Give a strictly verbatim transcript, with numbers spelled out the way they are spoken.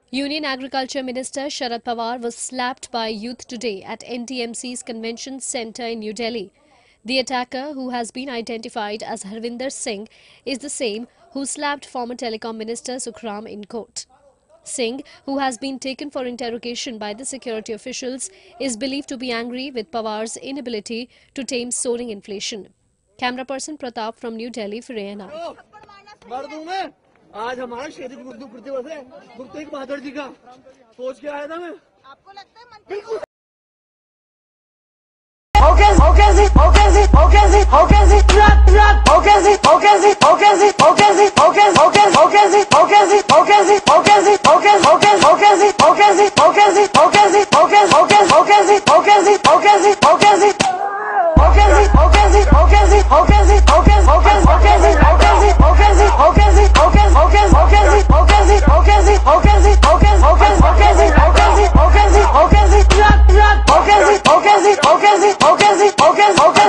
Union Agriculture Minister Pawar was slapped by youth today at N T M C's Convention Centre in New Delhi. The attacker, who has been identified as Harvinder Singh, is the same who slapped former Telecom Minister Sukhram in court. Singh, who has been taken for interrogation by the security officials, is believed to be angry with Pawar's inability to tame soaring inflation. Camera person Pratap from New Delhi for A N I. आज हमारा शहीद गुरु प्रतिवर्ष है गुरु तेग बहादुर जी का सोच के आया था मैं आपको लगता है बिल्कुल How can how can he how can he how can he how can he how can he how can he how can he how can he how can how can how can he how can he how can he how can he how can how can how can he how can he how can he how can he how can how can how can he how can he how can he how can he how can he how can he how can he how can he how can how can how can he how can he how can he how can he how can how can how can he how can he how can he how can he how can how can how can he how can he how can he how can he how can he how can he how can he how can he how can how can how can